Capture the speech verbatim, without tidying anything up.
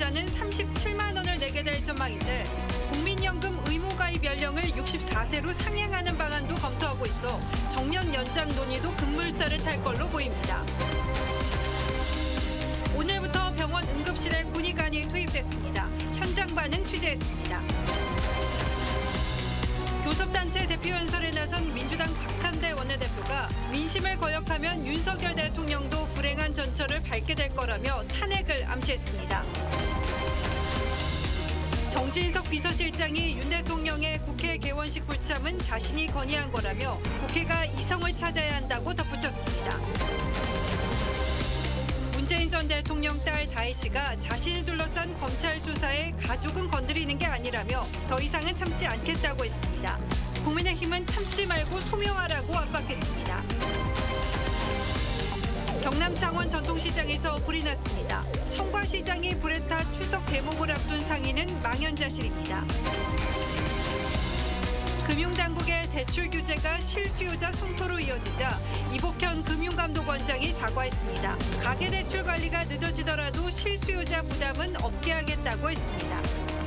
가입자는 삼십칠만 원을 내게 될 전망인데 국민연금 의무가입 연령을 육십사 세로 상향하는 방안도 검토하고 있어 정년 연장 논의도 급물살을 탈 걸로 보입니다. 오늘부터 병원 응급실에 군의관이 투입됐습니다. 현장 반응 취재했습니다. 교섭단체 대표 연설에 나선 민주당 박찬대 원내대표가 민심을 거역하면 윤석열 대통령도 불행한 전철을 밟게 될 거라며 탄핵을 암시했습니다. 정진석 비서실장이 윤 대통령의 국회 개원식 불참은 자신이 건의한 거라며 국회가 이성을 찾아야 한다고 덧붙였습니다. 문재인 전 대통령 딸 다혜 씨가 자신을 둘러싼 검찰 수사에 가족은 건드리는 게 아니라며 더 이상은 참지 않겠다고 했습니다. 국민의힘은 참지 말고 소명하라고 압박했습니다. 경남 창원 전통시장에서 불이 났습니다. 청과시장이 불에 타 추석 대목을 앞둔 상인은 망연자실입니다. 금융당국의 대출 규제가 실수요자 성토로 이어지자 이복현 금융감독원장이 사과했습니다. 가계대출 관리가 늦어지더라도 실수요자 부담은 없게 하겠다고 했습니다.